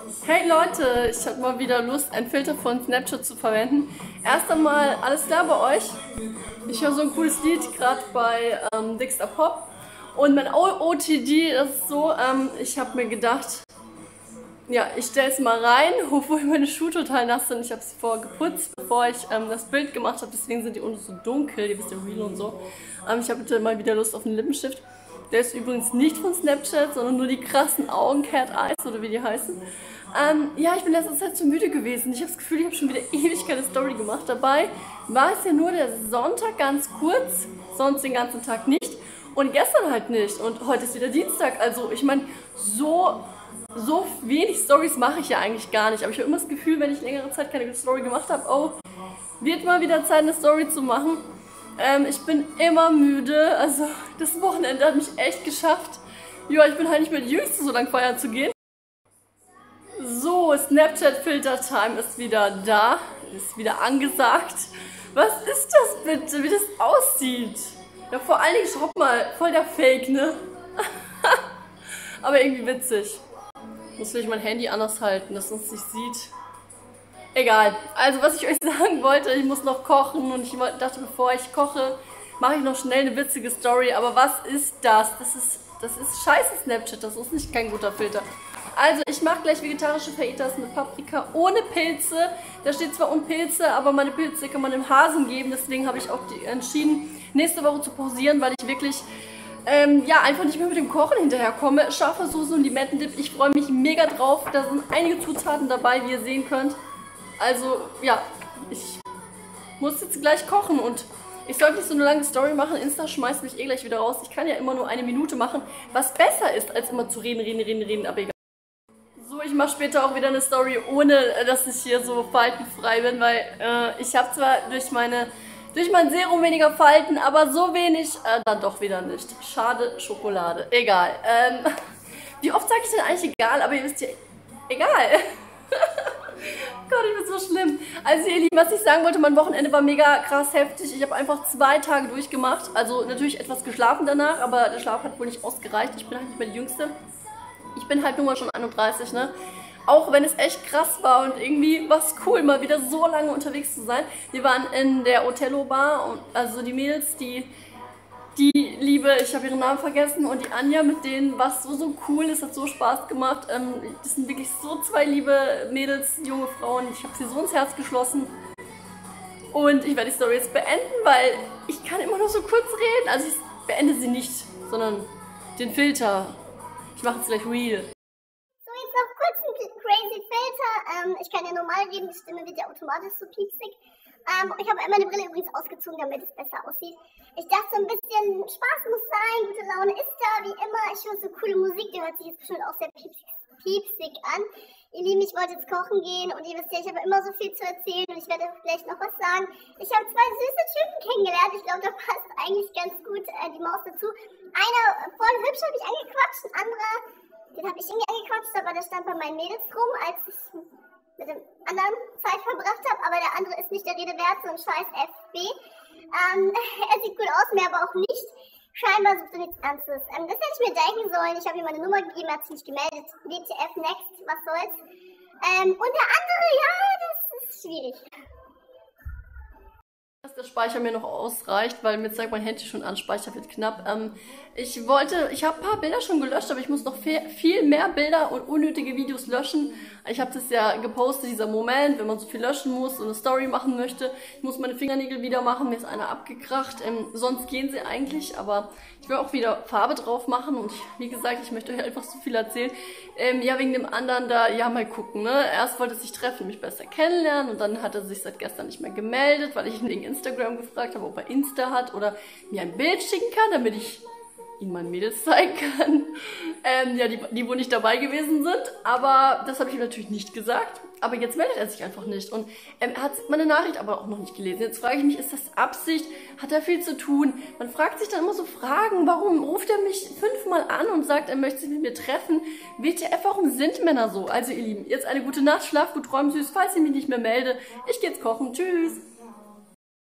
Hey Leute, ich habe mal wieder Lust, einen Filter von Snapchat zu verwenden. Erst einmal, alles klar bei euch? Ich höre so ein cooles Lied, gerade bei Dixter Pop. Und mein OOTD, das ist so, ich habe mir gedacht, ja, ich stelle es mal rein, obwohl meine Schuhe total nass sind. Ich habe sie vorher geputzt, bevor ich das Bild gemacht habe, deswegen sind die unten so dunkel, ihr wisst ja, real und so. Ich habe bitte mal wieder Lust auf einen Lippenstift. Der ist übrigens nicht von Snapchat, sondern nur die krassen Augen, Cat Eyes oder wie die heißen. Ja, ich bin letzte Zeit zu müde gewesen. Ich habe das Gefühl, ich habe schon wieder ewig keine Story gemacht. Dabei war es ja nur der Sonntag ganz kurz, sonst den ganzen Tag nicht. Und gestern halt nicht. Und heute ist wieder Dienstag. Also ich meine, so wenig Stories mache ich ja eigentlich gar nicht. Aber ich habe immer das Gefühl, wenn ich längere Zeit keine Story gemacht habe, oh, wird mal wieder Zeit, eine Story zu machen. Ich bin immer müde, also das Wochenende hat mich echt geschafft. Ja, ich bin halt nicht mehr die Jüngste, so lange feiern zu gehen. So, Snapchat Filter Time ist wieder da, ist wieder angesagt. Was ist das bitte, wie das aussieht? Ja, vor allen Dingen, schaut mal, voll der Fake, ne? Aber irgendwie witzig. Muss vielleicht mein Handy anders halten, dass man es nicht sieht. Egal. Also was ich euch sagen wollte, ich muss noch kochen und ich dachte, bevor ich koche, mache ich noch schnell eine witzige Story. Aber was ist das? Das ist scheiße Snapchat, das ist nicht kein guter Filter. Also ich mache gleich vegetarische Fajitas mit Paprika ohne Pilze. Da steht zwar ohne Pilze, aber meine Pilze kann man dem Hasen geben. Deswegen habe ich auch entschieden, nächste Woche zu pausieren, weil ich wirklich ja, einfach nicht mehr mit dem Kochen hinterherkomme. Scharfe Soße und Limettendip, ich freue mich mega drauf. Da sind einige Zutaten dabei, wie ihr sehen könnt. Also, ja, ich muss jetzt gleich kochen und ich sollte nicht so eine lange Story machen. Insta schmeißt mich eh gleich wieder raus. Ich kann ja immer nur 1 Minute machen, was besser ist, als immer zu reden, aber egal. So, ich mache später auch wieder eine Story, ohne dass ich hier so faltenfrei bin, weil ich habe zwar durch mein Serum weniger Falten, aber so wenig dann doch wieder nicht. Schade Schokolade. Egal. Wie oft sage ich denn eigentlich egal, aber ihr wisst ja, egal. Gott, ich bin so schlimm. Also ihr Lieben, was ich sagen wollte, mein Wochenende war mega krass heftig. Ich habe einfach 2 Tage durchgemacht. Also natürlich etwas geschlafen danach, aber der Schlaf hat wohl nicht ausgereicht. Ich bin halt nicht mehr die Jüngste. Ich bin halt nun mal schon 31, ne? Auch wenn es echt krass war und irgendwie war es cool, mal wieder so lange unterwegs zu sein. Wir waren in der Othello Bar, und also die Mädels, die Liebe, ich habe ihren Namen vergessen, und die Anja, mit denen war es so cool, es hat so Spaß gemacht. Das sind wirklich so 2 liebe Mädels, junge Frauen, ich habe sie so ins Herz geschlossen. Und ich werde die Story jetzt beenden, weil ich kann immer nur so kurz reden. Also ich beende sie nicht, sondern den Filter. Ich mache es gleich real. So, jetzt noch kurz ein crazy Filter. Ich kann ja normal reden, die Stimme wird ja automatisch so piepsig. Ich habe meine Brille übrigens ausgezogen, damit es besser aussieht. Ich dachte, so ein bisschen Spaß muss sein, gute Laune ist da, wie immer. Ich höre so coole Musik, die hört sich jetzt bestimmt auch sehr piepsig an. Ihr Lieben, ich wollte jetzt kochen gehen und ihr wisst ja, ich habe immer so viel zu erzählen und ich werde gleich noch was sagen. Ich habe 2 süße Typen kennengelernt, ich glaube, da passt eigentlich ganz gut die Maus dazu. Einer voll hübsch habe ich angequatscht, ein anderer, den habe ich irgendwie angequatscht, aber der stand bei meinen Mädels rum, als ich mit dem anderen Zeit verbracht habe, aber der andere ist nicht der Rede wert, so ein scheiß FB. Er sieht gut aus, mehr aber auch nicht. Scheinbar sucht er nichts Ernstes. Das hätte ich mir denken sollen. Ich habe ihm meine Nummer gegeben, er hat sich nicht gemeldet. WTF, next, was soll's. Und der andere, ja, das ist schwierig. Dass der Speicher mir noch ausreicht, weil mir zeigt mein Handy schon an, Speicher wird knapp. Ich habe ein paar Bilder schon gelöscht, aber ich muss noch viel mehr Bilder und unnötige Videos löschen. Ich habe das ja gepostet, dieser Moment, wenn man so viel löschen muss und eine Story machen möchte. Ich muss meine Fingernägel wieder machen, mir ist einer abgekracht. Sonst gehen sie eigentlich, aber ich will auch wieder Farbe drauf machen und wie gesagt, ich möchte euch einfach so viel erzählen. Ja, wegen dem anderen da, ja, mal gucken, ne. Erst wollte er sich treffen, mich besser kennenlernen und dann hat er sich seit gestern nicht mehr gemeldet, weil ich ihn wegen Instagram gefragt habe, ob er Insta hat oder mir ein Bild schicken kann, damit ich ihn meinen Mädels zeigen kann. Ja, die wohl nicht dabei gewesen sind, aber das habe ich ihm natürlich nicht gesagt. Aber jetzt meldet er sich einfach nicht und er hat meine Nachricht aber auch noch nicht gelesen. Jetzt frage ich mich, ist das Absicht? Hat er viel zu tun? Man fragt sich dann immer so Fragen, warum ruft er mich 5-mal an und sagt, er möchte sich mit mir treffen? WTF, warum sind Männer so? Also ihr Lieben, jetzt eine gute Nacht, schlaft gut, träumt süß, falls ich mich nicht mehr melde. Ich gehe jetzt kochen, tschüss!